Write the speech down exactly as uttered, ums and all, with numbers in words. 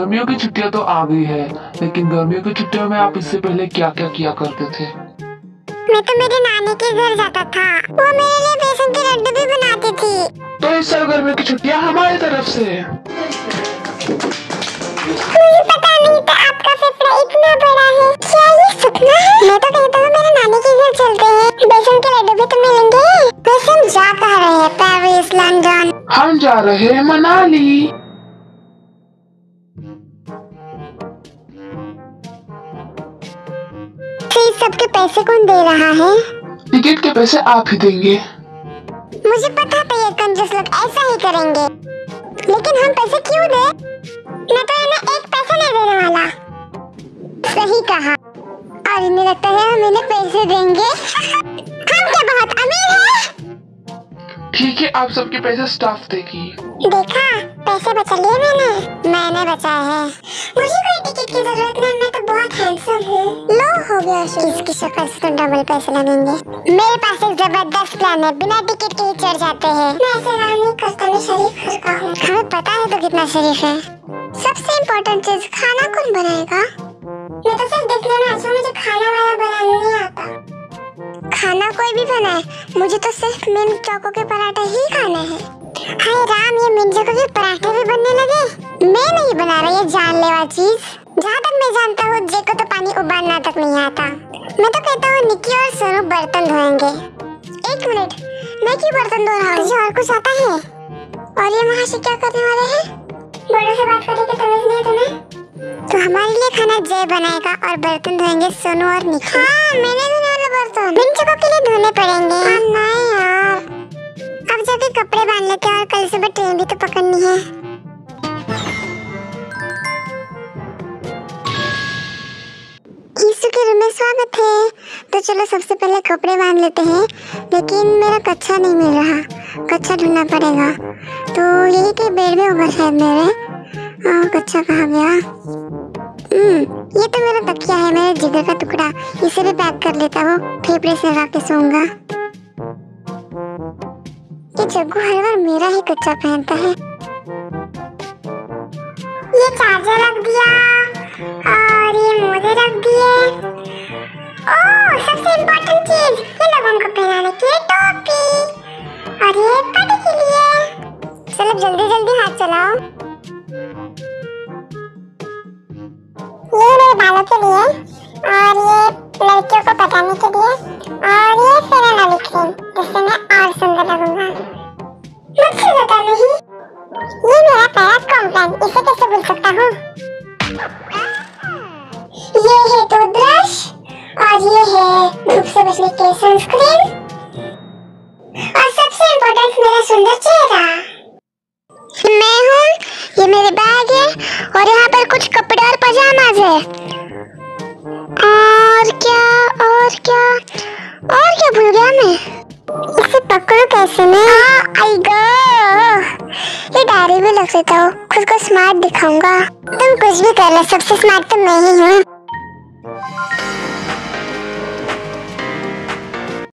गर्मियों की छुट्टियां तो आ गई है, लेकिन गर्मियों की छुट्टियों में आप इससे पहले क्या क्या किया करते थे? मैं तो मेरे नानी के घर जाता था, वो मेरे लिए बेसन के लड्डू भी बनाती थी। तो इस साल गर्मियों की छुट्टियां हमारी तरफ से। मुझे पता नहीं था आपका फेफड़ा इतना बड़ा है। क्या ये सपना है? मैं तो कहता हूँ मेरे नानी के घर चलते हैं, बेसन के लड्डू भी तो मिलेंगे। वैसे हम जा कहाँ रहे हैं? Paris, London? हम जा रहे हैं मनाली। सबके पैसे कौन दे रहा है? टिकट के पैसे आप ही देंगे। मुझे पता था ये कंजूस लोग ऐसा ही करेंगे, लेकिन हम पैसे क्यों दे? मैं तो इन्हें एक पैसा नहीं देने वाला। सही कहा, और इन्हें लगता है हम इन्हें पैसे देंगे। हम क्या बहुत अमीर हैं? ठीक है, आप सबके पैसे स्टाफ देगी। देखा, पैसे बचा लिए मैंने मैंने बचाए हैं। मुझे कोई टिकट की जरूरत नहीं, मैं तो बहुत हैंडसम हूँ। लो हो गया, इसकी शक्ल से तो डबल पैसे लगेंगे। मेरे पास एक जबरदस्त प्लान है, बिना टिकट के ही चढ़ जाते हैं। मैं ऐसे नहीं करता, मैं शरीफ घर का हूँ। हमें पता है तो कितना शरीफ है। सबसे इम्पोर्टेंट चीज, खाना कौन बनाएगा? मैं तो सिर्फ देखने में अच्छा, मुझे खाना वाला बनाने नहीं आता। खाना कोई भी बनाए, मुझे तो सिर्फ मिंट चौको के पराठे ही खाने हैं। हाय राम, ये मिंट चौको के पराठे भी बनने लगे। मैं नहीं बना रही ये जानलेवा चीज। जहाँ तक मैं जानता हूँ, जे को तो पानी उबालना तक नहीं आता। मैं तो कहता हूँ निक्की और सोनू बर्तन धोएंगे। एक मिनट, मैं क्यों बर्तन धो रहा हूँ? तुझे और कुछ आता है? और ये वहाँ से क्या करने वाले हैं? बड़ों से बात करने की तमीज नहीं है तुम्हें? तो हमारे लिए खाना जय बनाएगा और बर्तन धोएंगे सोनू और निक्की। हाँ, मैंने धोने वाले बर्तन मिंट चौको के लिए धोने पड़ेंगे। नहीं यार, अब जाके कपड़े बांध लेते हैं और कल सुबह ट्रेन भी तो पकड़नी है। यीशु के रूम में स्वागत है। तो चलो सबसे पहले कपड़े बांध लेते हैं, लेकिन मेरा कच्छा नहीं मिल रहा। कच्छा ढूंढना पड़ेगा। तो यही के बेड में होगा शायद मेरे। आ, कच्छा कहाँ गया? हम्म, ये तो मेरा तकिया है, मेरे जिगर का टुकड़ा। इसे भी पैक कर लेता हूँ, फेफड़े से लगा के सोऊंगा। ये जग्गू हर बार मेरा ही कच्चा पहनता है। ये चार्जर रख दिया और ये मोजे रख दिए। ओह, सबसे इम्पोर्टेंट चीज, ये लोगों को पहनाने की टोपी और ये पार्टी के लिए। चलो जल्दी जल्दी हाथ चलाओ। ये मेरे बालों के लिए और ये लड़कियों को पटाने के लिए और ये फेयर एंड लवली क्रीम, जिससे मैं और सुंदर लगूंगा। मुझसे ज्यादा नहीं। ये मेरा पैरास कॉम्प्लान, इसे कैसे भूल सकता हूँ? ये है टूथब्रश और ये है धूप से बचने के लिए सनस्क्रीन और सबसे इम्पोर्टेंट मेरा सुंदर चेहरा। मैं हूँ, ये मेरे बैग है और यहाँ पर कुछ कपड़े और पजामाज है। और क्या और क्या और क्या भूल गया मैं? इसे पकड़ो कैसे मैं? आई गो, ये डायरी भी लग सकता हूँ, खुद को स्मार्ट दिखाऊंगा। तुम कुछ भी कर लो, सबसे स्मार्ट तो मैं ही हूँ।